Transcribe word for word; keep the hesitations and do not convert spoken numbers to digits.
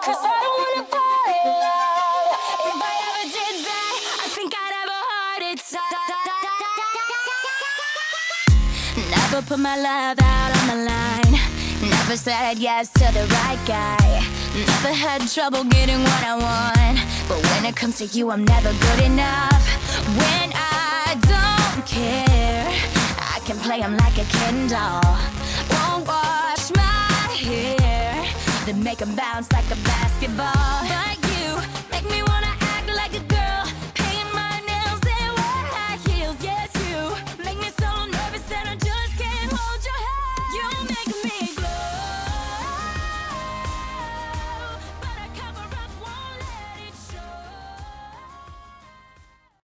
'cause I don't wanna fall in love. If I ever did that, I think I'd have a heart attack. Never put my love out on the line. Never said yes to the right guy. Never had trouble getting what I want. But when it comes to you, I'm never good enough. When I don't care, I can play him like a Ken doll. Won't wash my hair, then make him bounce like a basketball. But you make me wanna